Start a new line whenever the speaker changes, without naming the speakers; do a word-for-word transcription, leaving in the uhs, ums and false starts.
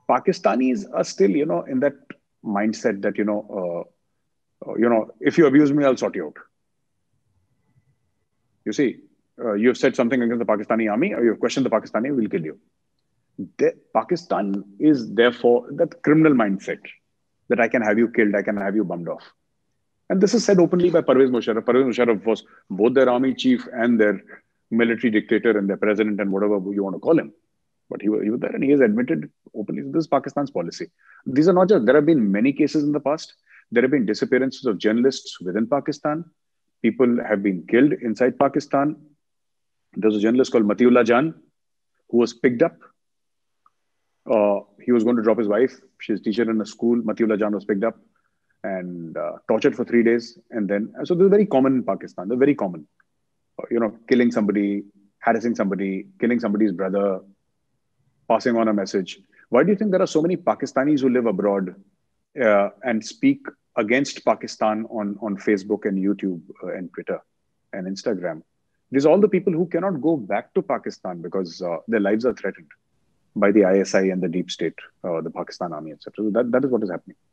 Pakistanis are still, you know, in that mindset that, you know, uh, uh, you know, if you abuse me, I'll sort you out. You see, uh, you've said something against the Pakistani army, or you've questioned the Pakistani, we'll kill you. The, Pakistan is therefore that criminal mindset that I can have you killed, I can have you bummed off. And this is said openly by Parvez Musharraf. Parvez Musharraf was both their army chief and their military dictator and their president and whatever you want to call him. But he was, he was there and he has admitted openly this is Pakistan's policy. These are not just, there have been many cases in the past. There have been disappearances of journalists within Pakistan. People have been killed inside Pakistan. There's a journalist called Matiullah Jan who was picked up. Uh, he was going to drop his wife. She's a teacher in a school. Matiullah Jan was picked up and uh, tortured for three days. And then, so this is very common in Pakistan. They're very common. Uh, you know, killing somebody, harassing somebody, killing somebody's brother, passing on a message. Why do you think there are so many Pakistanis who live abroad uh, and speak against Pakistan on, on Facebook and YouTube uh, and Twitter and Instagram? These are all the people who cannot go back to Pakistan because uh, their lives are threatened by the I S I and the deep state, uh, the Pakistan army, et cetera. So that, that is what is happening.